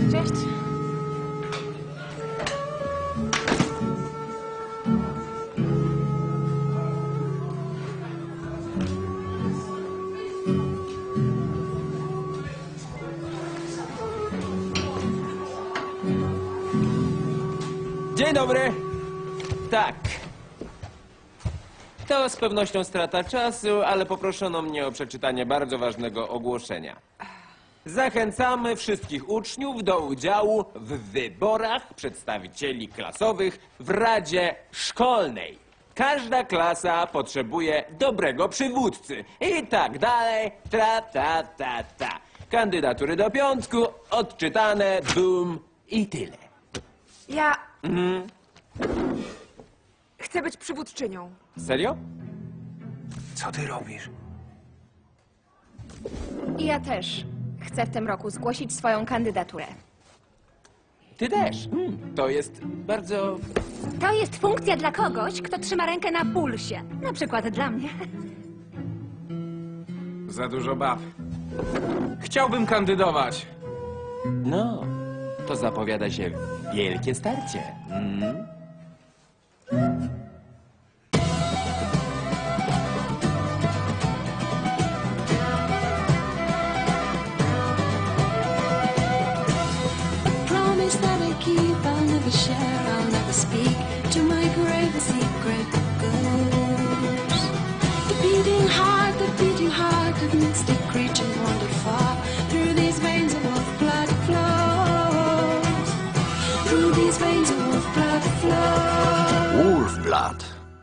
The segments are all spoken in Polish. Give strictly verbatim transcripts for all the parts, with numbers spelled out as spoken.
Cześć. Dzień dobry. Tak. To z pewnością strata czasu, ale poproszono mnie o przeczytanie bardzo ważnego ogłoszenia. Zachęcamy wszystkich uczniów do udziału w wyborach przedstawicieli klasowych w Radzie Szkolnej. Każda klasa potrzebuje dobrego przywódcy. I tak dalej, tra, ta, ta, ta. Kandydatury do piątku, odczytane, boom i tyle. Ja Mhm. chcę być przywódczynią. Serio? Co ty robisz? I ja też chcę w tym roku zgłosić swoją kandydaturę. Ty też. Hmm. To jest bardzo... To jest funkcja dla kogoś, kto trzyma rękę na pulsie. Na przykład dla mnie. Za dużo bab. Chciałbym kandydować. No, to zapowiada się wielkie starcie. Mm. Promise that I keep, I'll never share, I'll never speak. To my grave a secret goes. The beating heart, the beating heart of mystic creatures wander far. Through these veins a wolf blood flows. Through these veins a wolf blood flows. Wolfblood.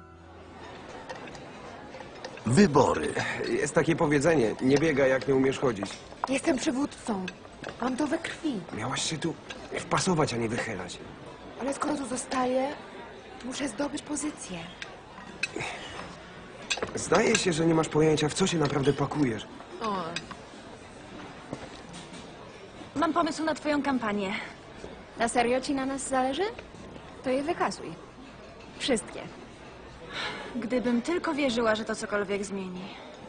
Wybory. Jest takie powiedzenie, nie biegaj jak nie umiesz chodzić. Jestem przywódcą. Mam to we krwi. Miałaś się tu wpasować, a nie wychylać. Ale skoro tu zostaję, muszę zdobyć pozycję. Zdaje się, że nie masz pojęcia, w co się naprawdę pakujesz. O, Mam pomysł na twoją kampanię. Na serio ci na nas zależy? To je wykasuj. Wszystkie. Gdybym tylko wierzyła, że to cokolwiek zmieni.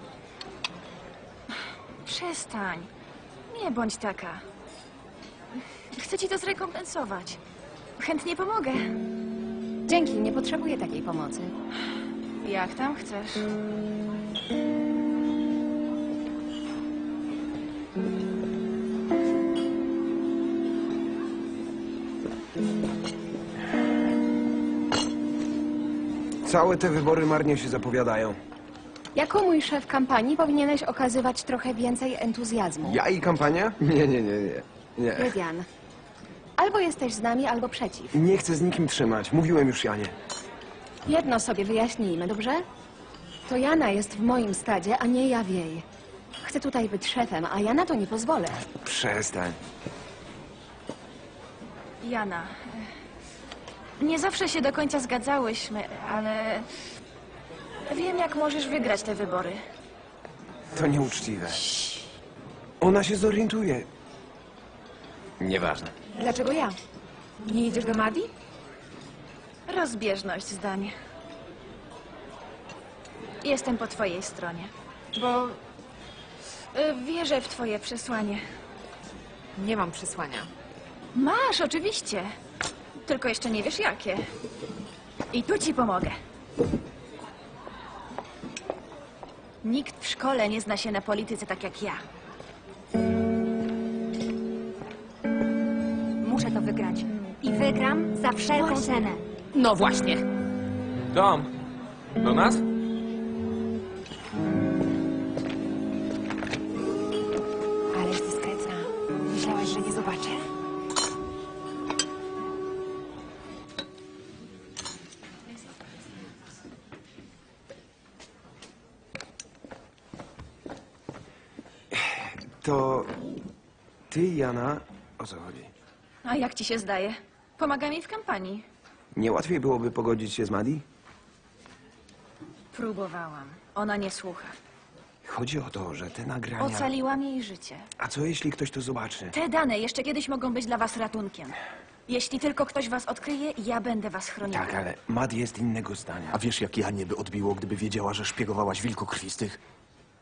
Przestań. Nie bądź taka. Chcę ci to zrekompensować. Chętnie pomogę. Dzięki, nie potrzebuję takiej pomocy. Jak tam chcesz. Całe te wybory marnie się zapowiadają. Jako mój szef kampanii powinieneś okazywać trochę więcej entuzjazmu. Ja i kampania? Nie, nie, nie, nie. Nie. Rydian, albo jesteś z nami, albo przeciw. Nie chcę z nikim trzymać. Mówiłem już Janie. Jedno sobie wyjaśnijmy, dobrze? To Jana jest w moim stadzie, a nie ja w jej. Chcę tutaj być szefem, a ja na to nie pozwolę. Przestań. Jana, nie zawsze się do końca zgadzałyśmy, ale wiem, jak możesz wygrać te wybory. To nieuczciwe. Ona się zorientuje. Nieważne. dlaczego ja? Nie idziesz do Madi? Rozbieżność zdań. Jestem po twojej stronie, bo y, wierzę w twoje przesłanie. Nie mam przesłania. Masz, oczywiście. Tylko jeszcze nie wiesz jakie. I tu ci pomogę. Nikt w szkole nie zna się na polityce tak jak ja. Muszę to wygrać. I wygram za wszelką cenę. No właśnie. Dom. Do nas? Ależ dyskretna. Myślałaś, że nie zobaczę? To ty, Jana, o co chodzi? A jak ci się zdaje? Pomaga mi w kampanii. Nie łatwiej byłoby pogodzić się z Madi? Próbowałam. Ona nie słucha. Chodzi o to, że te nagrania... Ocaliłam jej życie. A co jeśli ktoś to zobaczy? Te dane jeszcze kiedyś mogą być dla was ratunkiem. Jeśli tylko ktoś was odkryje, ja będę was chroniła. Tak, ale Madi jest innego zdania. A wiesz, jak Janie by odbiło, gdyby wiedziała, że szpiegowałaś wilkokrwistych?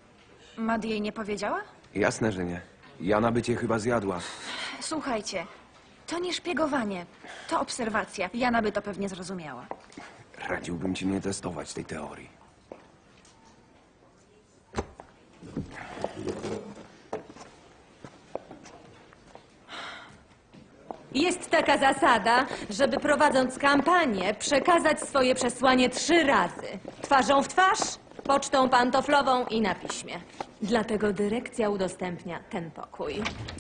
Mad jej nie powiedziała? Jasne, że nie. Jana by cię chyba zjadła. Słuchajcie, To nie szpiegowanie, to obserwacja. Jana by to pewnie zrozumiała. Radziłbym ci nie testować tej teorii. Jest taka zasada, żeby prowadząc kampanię, przekazać swoje przesłanie trzy razy. Twarzą w twarz, pocztą pantoflową i na piśmie. Dlatego dyrekcja udostępnia ten pokój.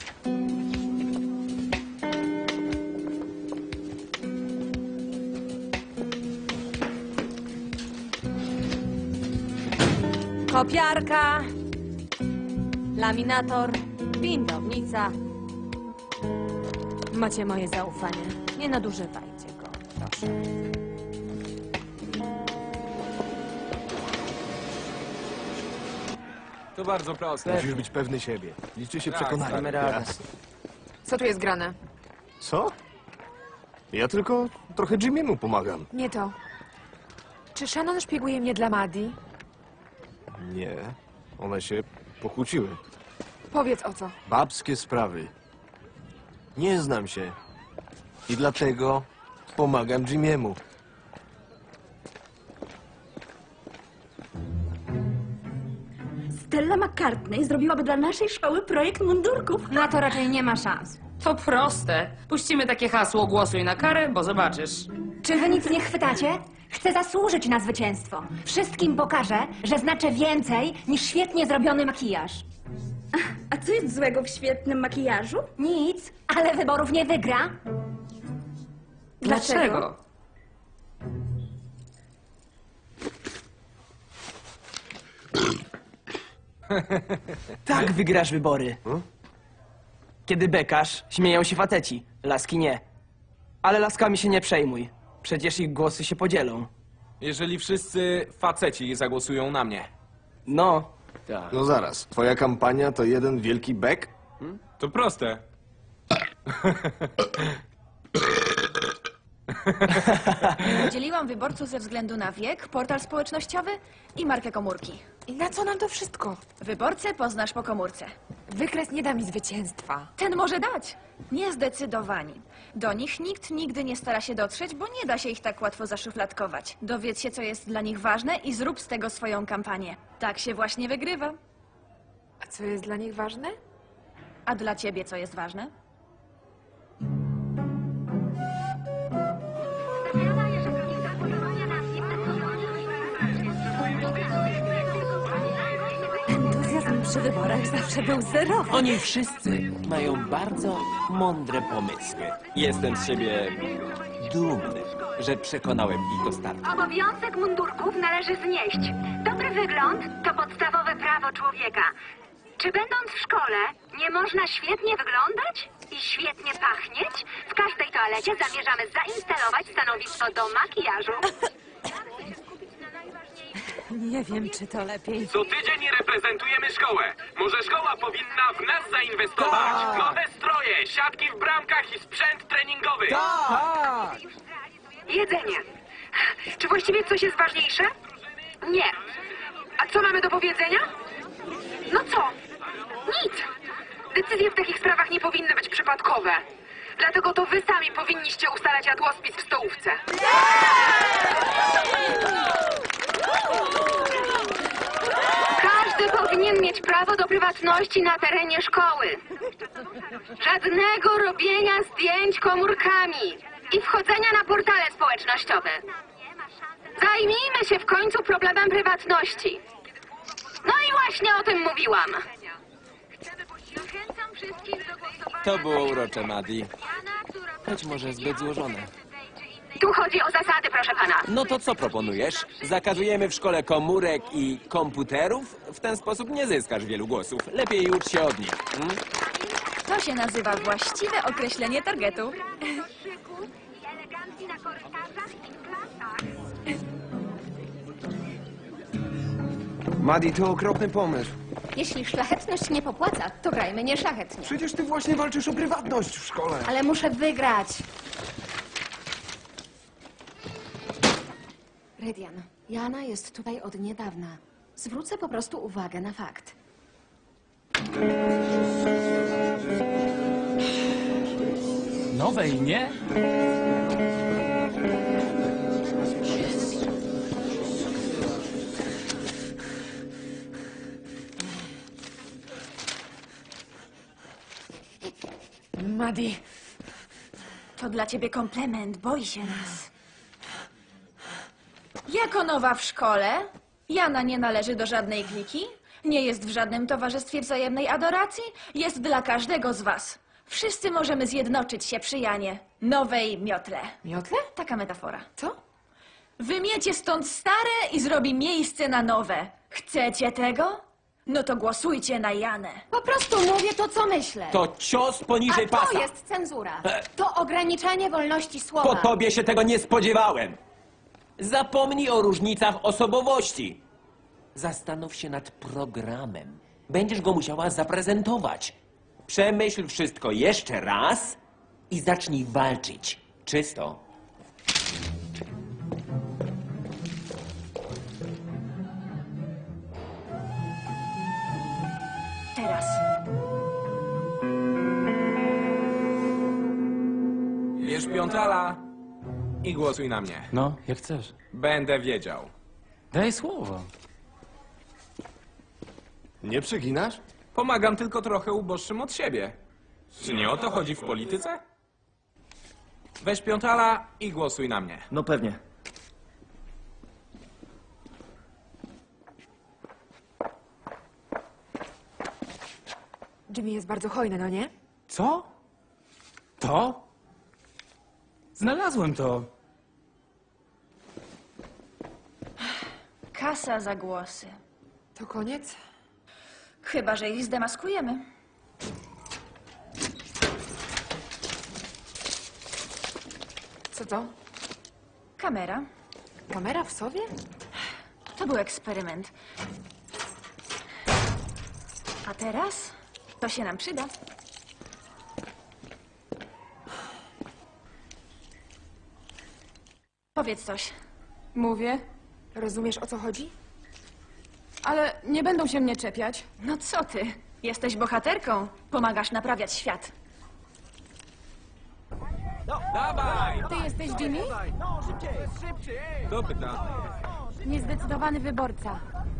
Kopiarka, laminator, bindownica. Macie moje zaufanie. Nie nadużywajcie go, proszę. To bardzo proste. Musisz być pewny siebie. Liczy się Tak, przekonanie. damy radę. Jasne. Co tu jest grane? Co? Ja tylko trochę Jimmy'emu pomagam. Nie to. Czy Shannon szpieguje mnie dla Maddie? Nie. One się pokłóciły. Powiedz o co. Babskie sprawy. Nie znam się. I dlatego pomagam Jimmy'emu. Stella McCartney zrobiłaby dla naszej szkoły projekt mundurków. Na to raczej nie ma szans. To proste. Puścimy takie hasło głosuj na karę, bo zobaczysz. Czy wy nic nie chwytacie? Chcę zasłużyć na zwycięstwo. Wszystkim pokażę, że znaczę więcej niż świetnie zrobiony makijaż. A co jest złego w świetnym makijażu? Nic, ale wyborów nie wygra. Dlaczego? Tak wygrasz wybory. Kiedy bekasz, śmieją się faceci, laski nie. Ale laskami się nie przejmuj. Przecież ich głosy się podzielą. Jeżeli wszyscy faceci zagłosują na mnie, No, No zaraz. Twoja kampania to jeden wielki bek? to proste. Podzieliłam wyborców ze względu na wiek, portal społecznościowy i markę komórki. I na co nam to wszystko? Wyborcę poznasz po komórce. Wykres nie da mi zwycięstwa. Ten może dać. Niezdecydowani. Do nich nikt nigdy nie stara się dotrzeć, bo nie da się ich tak łatwo zaszufladkować. Dowiedz się, co jest dla nich ważne i zrób z tego swoją kampanię. Tak się właśnie wygrywa. A co jest dla nich ważne? A dla ciebie co jest ważne? Entuzjazm przy wyborach zawsze był zerowy. Oni wszyscy mają bardzo mądre pomysły. Jestem z siebie dumny, że przekonałem ich do startu. Obowiązek mundurków należy znieść. Dobry wygląd to podstawowe prawo człowieka. Czy będąc w szkole nie można świetnie wyglądać i świetnie pachnieć? W każdej toalecie zamierzamy zainstalować stanowisko do makijażu. Nie wiem, czy to lepiej. Co tydzień reprezentujemy szkołę. Może szkoła powinna w nas zainwestować. Nowe stroje, siatki w bramkach i sprzęt treningowy. Jedzenie. Czy właściwie coś jest ważniejsze? Nie. A co mamy do powiedzenia? No co? Nic. Decyzje w takich sprawach nie powinny być przypadkowe. Dlatego to wy sami powinniście ustalać jadłospis w stołówce. Każdy powinien mieć prawo do prywatności na terenie szkoły. Żadnego robienia zdjęć komórkami i wchodzenia na portale społecznościowe. Zajmijmy się w końcu problemem prywatności. No i właśnie o tym mówiłam. Zachęcam wszystkich do głosowania. To było urocze, Maddie. Choć może zbyt złożone. Tu chodzi o zasady, proszę pana. No to co proponujesz? Zakazujemy w szkole komórek i komputerów? W ten sposób nie zyskasz wielu głosów. Lepiej ucz się od nich. Hmm? To się nazywa właściwe określenie targetu. Elegancji na korytarzach i w klasach. Maddie, to okropny pomysł. Jeśli szlachetność nie popłaca, to grajmy nieszlachetnie. Przecież ty właśnie walczysz o prywatność w szkole. Ale muszę wygrać. Rydian, Jana jest tutaj od niedawna. Zwrócę po prostu uwagę na fakt. No nowej, nie? Maddie, To dla ciebie komplement, boi się nas. Jako nowa w szkole, Jana nie należy do żadnej kliki, nie jest w żadnym towarzystwie wzajemnej adoracji, jest dla każdego z was. Wszyscy możemy zjednoczyć się przy Janie, nowej miotle. miotle? Taka metafora. Co? Wymiecie stąd stare i zrobi miejsce na nowe. Chcecie tego? No to głosujcie na Janę. Po prostu mówię to, co myślę. To cios poniżej A to pasa. jest cenzura. To ograniczanie wolności słowa. Po tobie się tego nie spodziewałem. Zapomnij o różnicach osobowości. Zastanów się nad programem. Będziesz go musiała zaprezentować. Przemyśl wszystko jeszcze raz i zacznij walczyć. Czysto. Teraz. Bierz piątala i głosuj na mnie. No, jak chcesz. Będę wiedział. Daj słowo. Nie przeginasz? Pomagam tylko trochę uboższym od siebie. Czy nie o to chodzi w polityce? Weź piątala i głosuj na mnie. No pewnie. Jimmy jest bardzo hojny, no nie? Co? To? Znalazłem to. Kasa za głosy. To koniec? Chyba, że ich zdemaskujemy. Co to? Kamera. Kamera w sobie? To był eksperyment. A teraz to się nam przyda. Powiedz coś. Mówię. Rozumiesz, o co chodzi? Ale nie będą się mnie czepiać. No co ty? Jesteś bohaterką. Pomagasz naprawiać świat. Dawaj! Ty jesteś Jimmy? Kto pyta? Niezdecydowany wyborca.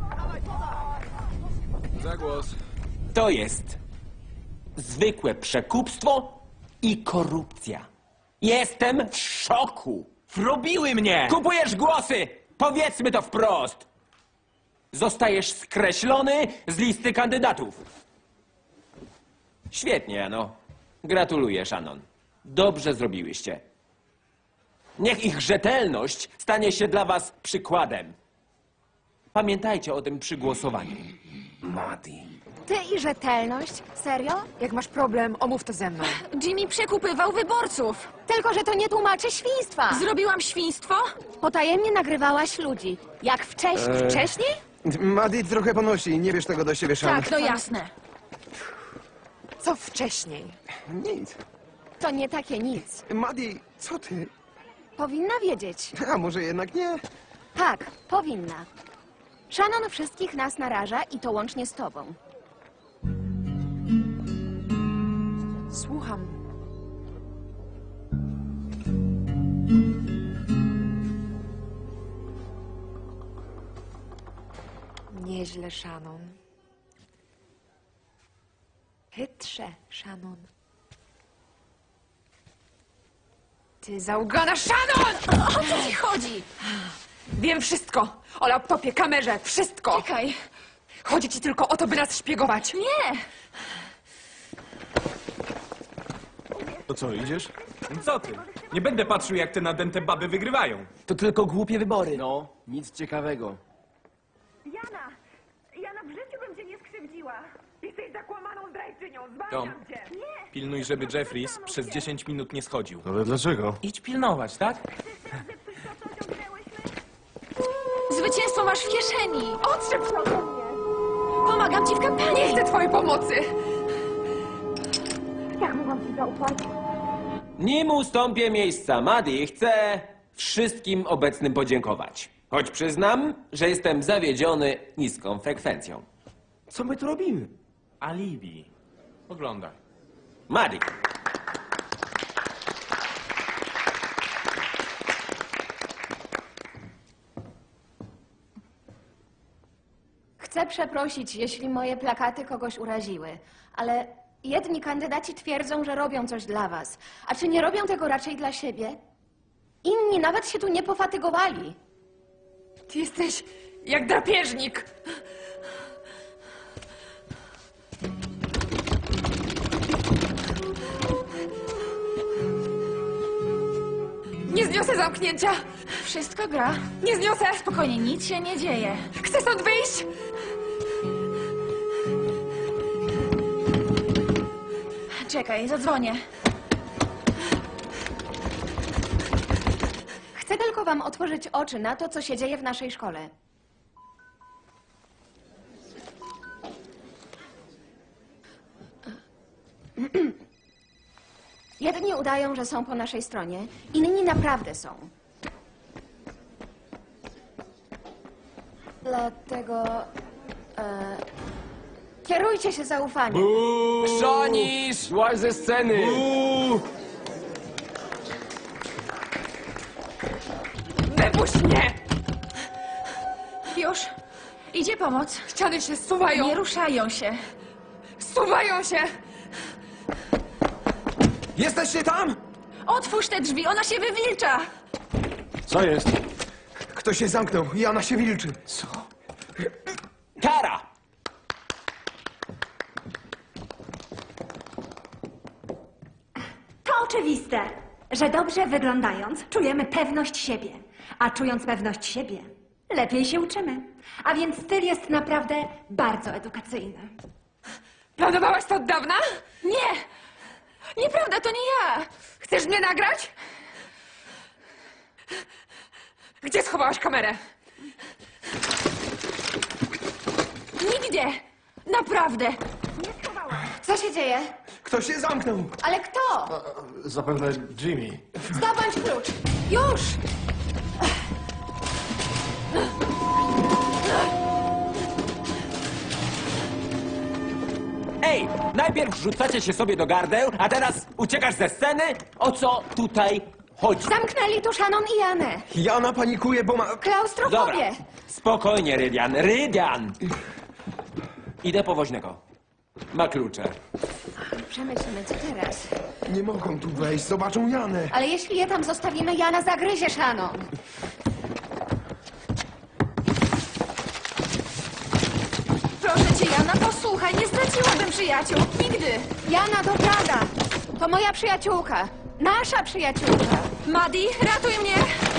Za głos. To jest zwykłe przekupstwo i korupcja. Jestem w szoku. Wrobiły mnie! Kupujesz głosy! Powiedzmy to wprost! Zostajesz skreślony z listy kandydatów. Świetnie, Jano. Gratuluję, Shannon. Dobrze zrobiłyście. Niech ich rzetelność stanie się dla was przykładem. Pamiętajcie o tym przy głosowaniu. Maddie. Ty i rzetelność? Serio? Jak masz problem, omów to ze mną. Jimmy przekupywał wyborców. Tylko, że to nie tłumaczy świństwa. Zrobiłam świństwo? Potajemnie nagrywałaś ludzi. Jak wcześniej? Eee. Wcześniej? Maddie trochę ponosi, nie bierz tego do siebie, Sean. Tak, to jasne. Co wcześniej? Nic. To nie takie nic. Maddie, co ty? Powinna wiedzieć. A może jednak nie? Tak, powinna. Shannon wszystkich nas naraża i to łącznie z tobą. Słucham. Nieźle, Shannon. Chytrze, Shannon. Ty załgana, Shannon! O co ci chodzi? Wiem wszystko. O laptopie, kamerze, wszystko. Czekaj. Chodzi ci tylko o to, by nas szpiegować. Nie! To co, idziesz? Co ty? Nie będę patrzył, jak te nadęte baby wygrywają. To tylko głupie wybory. No, nic ciekawego. Jana! Jana, w życiu bym cię nie skrzywdziła. Jesteś zakłamaną zdrajczynią, Tom, zwalniam cię. Nie! pilnuj, żeby Jeffries przez dziesięć minut nie schodził. Ale dlaczego? Idź pilnować, tak? Zwycięstwo masz w kieszeni. Odszedł się ode mnie. Pomagam ci w kampanii. Nie chcę twojej pomocy. Jak mogłam ci zaufać? Nim ustąpię miejsca Maddie, chcę wszystkim obecnym podziękować. Choć przyznam, że jestem zawiedziony niską frekwencją. Co my tu robimy? Alibi. Oglądaj. Maddie. Chcę przeprosić, jeśli moje plakaty kogoś uraziły, ale jedni kandydaci twierdzą, że robią coś dla was. A czy nie robią tego raczej dla siebie? Inni nawet się tu nie pofatygowali. Ty jesteś jak drapieżnik. Nie zniosę zamknięcia. Wszystko gra. Nie zniosę. Spokojnie, nic się nie dzieje. Chcę stąd wyjść. Czekaj, zadzwonię. Chcę tylko wam otworzyć oczy na to, co się dzieje w naszej szkole. Jedni udają, że są po naszej stronie, inni naprawdę są. Dlatego... E, kierujcie się zaufaniem. Chrzanisz! Łaź ze sceny! Wypuść mnie! Już. Idzie pomoc. Ściany się zsuwają. Nie ruszają się. Zsuwają się. Jesteście tam? Otwórz te drzwi, ona się wywilcza. Co jest? Ktoś się zamknął. Jana się wilczy. Co? Kara! To oczywiste, że dobrze wyglądając czujemy pewność siebie, a czując pewność siebie lepiej się uczymy. A więc styl jest naprawdę bardzo edukacyjny. Planowałaś to od dawna? Nie! Nieprawda, to nie ja! Chcesz mnie nagrać? Gdzie schowałaś kamerę? Nigdzie! Naprawdę! Co się dzieje? Ktoś się zamknął. Ale kto? Zapewne Jimmy. Zdobądź klucz! Już! Ej, najpierw rzucacie się sobie do gardeł, a teraz uciekasz ze sceny? O co tutaj chodzi? Zamknęli tu Shannon i Janę. Jana panikuje, bo ma... Dobra, Klaustrofobię. spokojnie, Rydian, Rydian! Idę po woźnego. Ma klucze. Przemyślmy, co teraz. Nie mogą tu wejść, zobaczą Janę. Ale jeśli je tam zostawimy, Jana zagryzie Shannon. Proszę cię, Jana, posłuchaj, nie straciłabym przyjaciół. Nigdy! Jana, to prawda. To moja przyjaciółka. Nasza przyjaciółka. Maddie, ratuj mnie!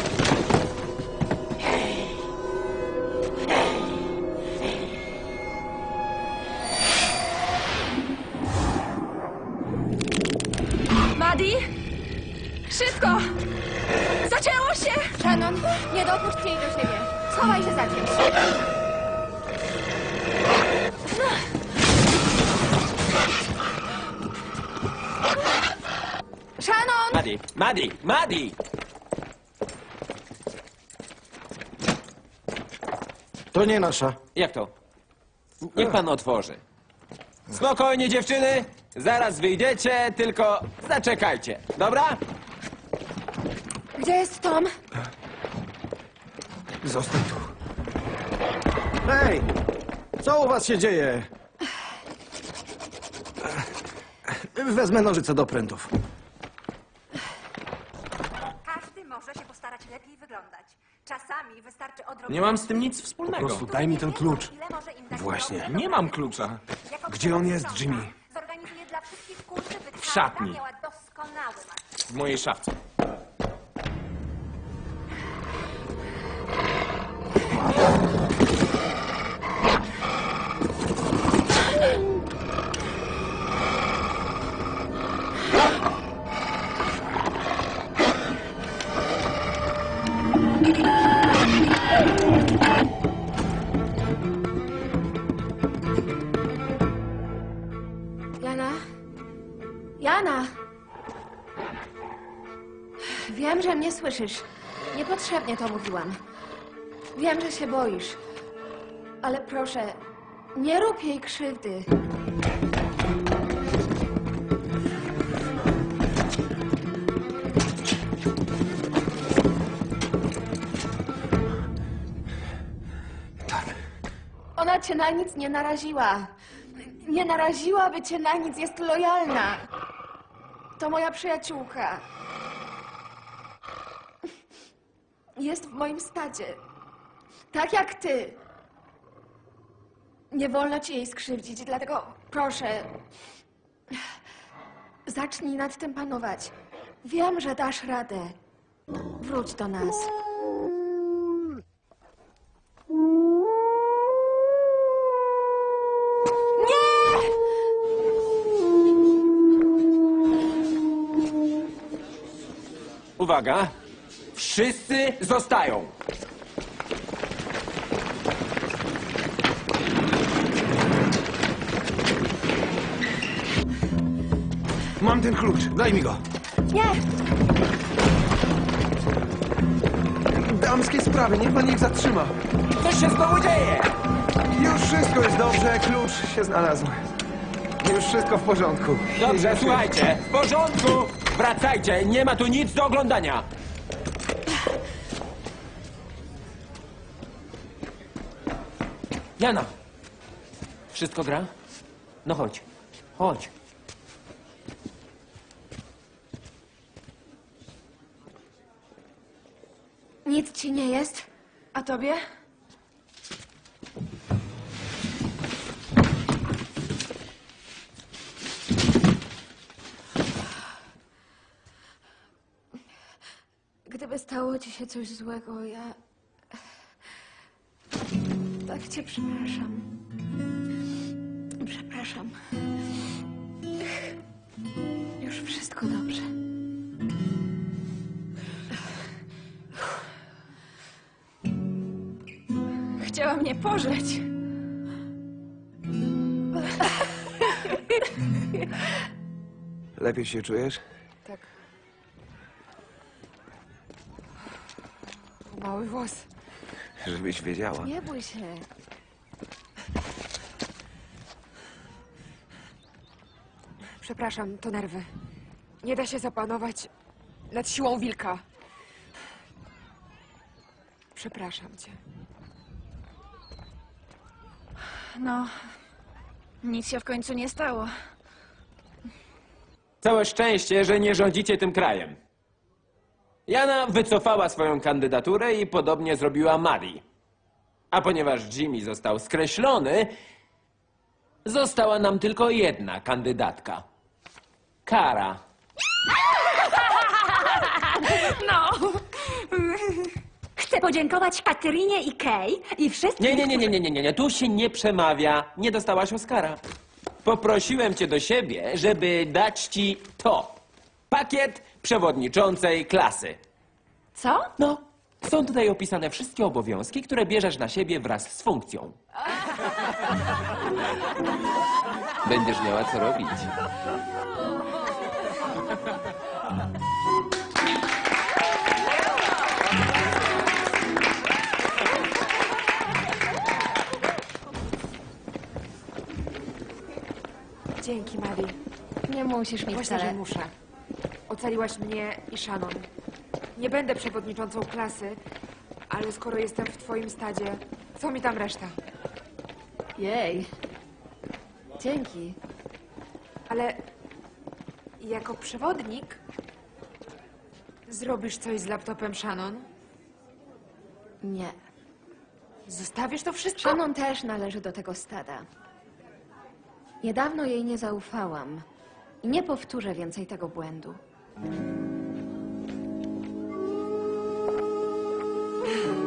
Maddie? Szybko! Zaczęło się! Shannon, nie dopuść jej do siebie. Schowaj się za czymś. Shannon! Maddie, Maddie, Maddie! To nie nasza. Jak to? Niech pan otworzy. Spokojnie, dziewczyny. Zaraz wyjdziecie, tylko zaczekajcie. Dobra? Gdzie jest Tom? Zostań tu. Hej! Co u was się dzieje? Wezmę nożyce do prętów. Każdy może się postarać lepiej wyglądać. Czasami wystarczy odrobinę... Nie mam z tym nic Po wspólnego. prostu daj mi ten klucz. Ile może im dać Właśnie. dobrze Nie mam klucza. Jako Gdzie on jest, sprząta, Jimmy? Zorganizuje dla wszystkich kursy, by W szatni. każda miała doskonały mak. W mojej szafce. Jana? Jana! Wiem, że mnie słyszysz. Niepotrzebnie to mówiłam. Wiem, że się boisz. Ale proszę, nie rób jej krzywdy. Ona cię na nic nie naraziła. Nie naraziłaby cię na nic, jest lojalna. To moja przyjaciółka. Jest w moim stadzie. Tak jak ty. Nie wolno ci jej skrzywdzić, dlatego proszę, zacznij nad tym panować. Wiem, że dasz radę. Wróć do nas. Uwaga! Wszyscy zostają! Mam ten klucz, daj mi go. Nie! Damskie sprawy, niech pan ich zatrzyma. Coś się znowu dzieje! Już wszystko jest dobrze, klucz się znalazł. Już wszystko w porządku. Dobrze, Idę. słuchajcie, w porządku! Wracajcie, nie ma tu nic do oglądania! Jana! Wszystko gra? No chodź, chodź. Nic ci nie jest? A tobie? Gdyby stało ci się coś złego, ja... Tak cię przepraszam. Przepraszam. Już wszystko dobrze. Chciała mnie pożreć. Lepiej się czujesz? Tak. Mały włos. Żebyś wiedziała. Nie bój się. Przepraszam, to nerwy. Nie da się zapanować nad siłą wilka. Przepraszam cię. No, nic się w końcu nie stało. Całe szczęście, że nie rządzicie tym krajem. Jana wycofała swoją kandydaturę i podobnie zrobiła Maddie. A ponieważ Jimmy został skreślony, została nam tylko jedna kandydatka. Kara. No! Chcę podziękować Katerynie i Kay i wszystkim... Nie, nie, nie, nie, nie, nie, nie, nie, tu się nie przemawia. Nie dostałaś Oscara. Poprosiłem cię do siebie, żeby dać ci to. Pakiet przewodniczącej klasy. Co? No, są tutaj opisane wszystkie obowiązki, które bierzesz na siebie wraz z funkcją. Będziesz miała co robić. Dzięki, Maddie. Nie musisz mi Właśnie, wcale. że muszę. Ocaliłaś mnie i Shannon. Nie będę przewodniczącą klasy, ale skoro jestem w twoim stadzie, co mi tam reszta? Jej. Dzięki. Ale jako przewodnik zrobisz coś z laptopem Shannon? Nie. Zostawisz to wszystko? Shannon też należy do tego stada. Niedawno jej nie zaufałam i nie powtórzę więcej tego błędu.